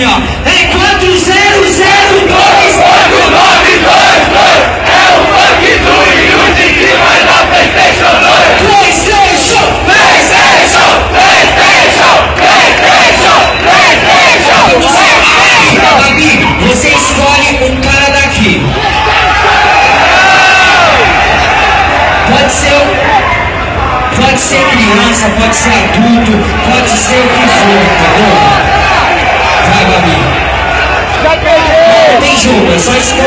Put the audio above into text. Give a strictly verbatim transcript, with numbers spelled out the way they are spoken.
assim, ó. É quatro zero zero dois quatro nove dois dois. É o funk do Yudi que vai na PlayStation dois. PlayStation, PlayStation, PlayStation, PlayStation, PlayStation, PlayStation. Gabi, você escolhe um cara daqui. Pode ser, pode ser criança, pode ser adulto, pode ser o que for, entendeu? Vai, Gabi. Não tem jogo, é só escolher.